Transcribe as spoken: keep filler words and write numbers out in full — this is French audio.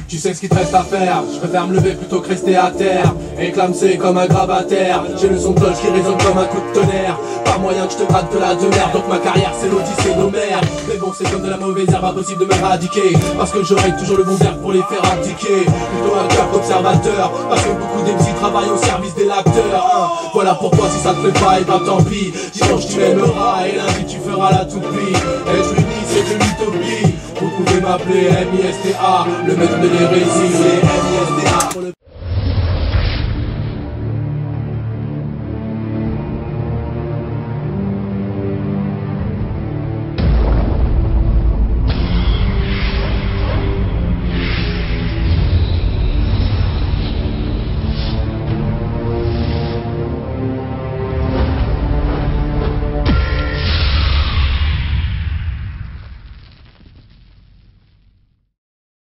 Tu sais ce qu'il te reste à faire, je préfère me lever plutôt que rester à terre. Éclampé comme un grabataire, j'ai le son de cloche qui résonne comme un coup de tonnerre. Pas moyen que je te gratte de la de merde, donc ma carrière c'est l'odyssée d'Homère. Mais bon c'est comme de la mauvaise herbe, impossible de m'éradiquer, parce que j'aurai toujours le bon verbe pour les faire abdiquer. Plutôt un cœur d'observateur, parce que beaucoup d'M C travaillent au service des lecteurs, hein. Voilà pourquoi si ça te plaît pas, et ben tant pis. Dimanche tu m'aimeras et lundi tu feras la toupie. Être uni c'est de l'utopie. Vous pouvez m'appeler M I S T A, le maître de l'hérésie, c'est M I S T A pour le